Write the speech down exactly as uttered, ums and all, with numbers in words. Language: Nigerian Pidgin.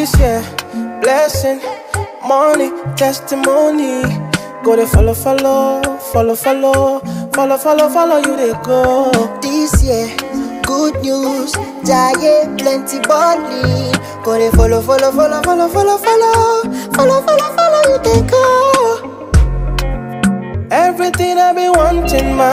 This year, blessing, money, testimony. Go to follow, follow, follow, follow, follow, follow, follow you they go. This year, good news, giant plenty bonding. Go to follow, follow, follow, follow, follow, follow, follow, follow, follow you they go. Everything I be wanting, man.